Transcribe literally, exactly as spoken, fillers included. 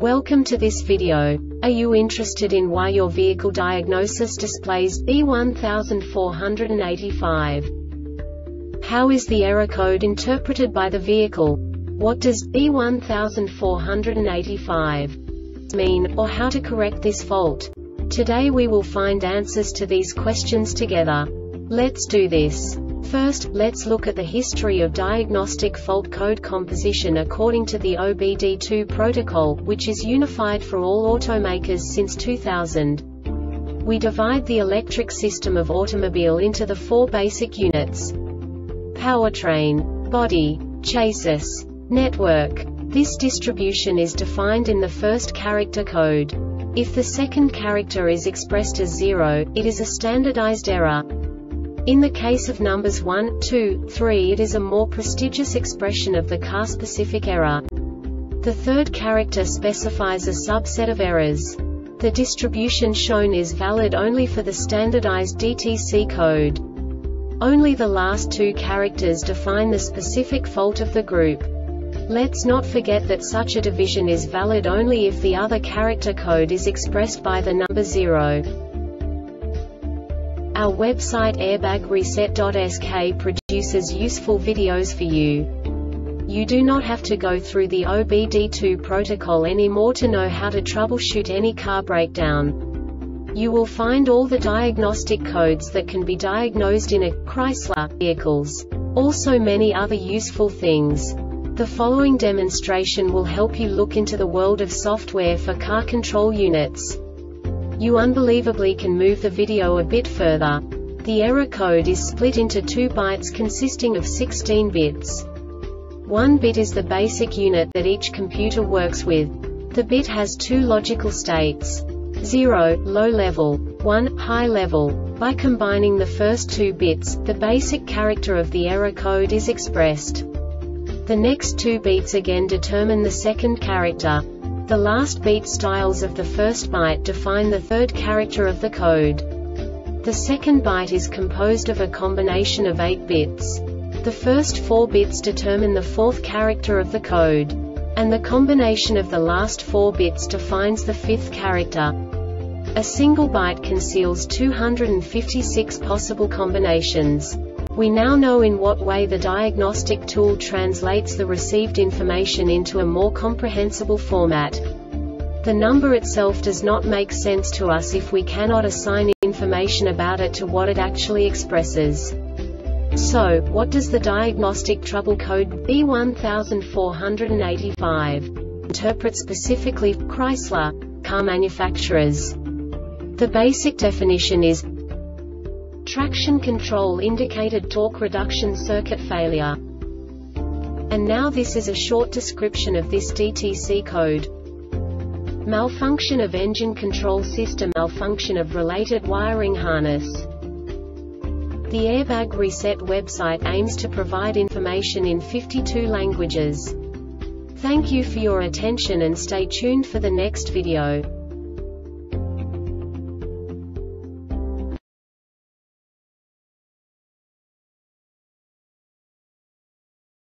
Welcome to this video. Are you interested in why your vehicle diagnosis displays B one four eight five? How is the error code interpreted by the vehicle? What does B one four eight five mean, or how to correct this fault? Today we will find answers to these questions together. Let's do this. First, let's look at the history of diagnostic fault code composition according to the O B D two protocol, which is unified for all automakers since two thousand. We divide the electric system of automobile into the four basic units: powertrain, body, chassis, network. This distribution is defined in the first character code. If the second character is expressed as zero, it is a standardized error. In the case of numbers one, two, three, it is a more prestigious expression of the car-specific error. The third character specifies a subset of errors. The distribution shown is valid only for the standardized D T C code. Only the last two characters define the specific fault of the group. Let's not forget that such a division is valid only if the other character code is expressed by the number zero. Our website airbag reset dot S K produces useful videos for you. You do not have to go through the O B D two protocol anymore to know how to troubleshoot any car breakdown. You will find all the diagnostic codes that can be diagnosed in a Chrysler vehicles. Also many other useful things. The following demonstration will help you look into the world of software for car control units. You unbelievably can move the video a bit further. The error code is split into two bytes consisting of sixteen bits. One bit is the basic unit that each computer works with. The bit has two logical states: zero, low level, one, high level. By combining the first two bits, the basic character of the error code is expressed. The next two bits again determine the second character. The last beat styles of the first byte define the third character of the code. The second byte is composed of a combination of eight bits. The first four bits determine the fourth character of the code. And the combination of the last four bits defines the fifth character. A single byte conceals two hundred fifty-six possible combinations. We now know in what way the diagnostic tool translates the received information into a more comprehensible format. The number itself does not make sense to us if we cannot assign information about it to what it actually expresses. So, what does the diagnostic trouble code B one four eight five interpret specifically for Chrysler car manufacturers? The basic definition is traction control indicated torque reduction circuit failure. And now this is a short description of this D T C code. Malfunction of engine control system, malfunction of related wiring harness. The Airbag Reset website aims to provide information in fifty-two languages. Thank you for your attention and stay tuned for the next video.